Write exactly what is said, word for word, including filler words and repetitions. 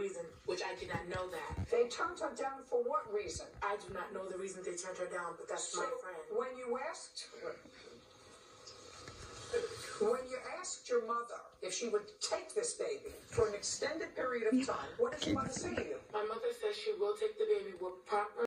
reason, which I did not know that. They turned her down for what reason? I do not know the reason they turned her down, but that's so my friend. When you asked, when you asked your mother if she would take this baby for an extended period of time, what did your mother say to you? My mother says she will take the baby with proper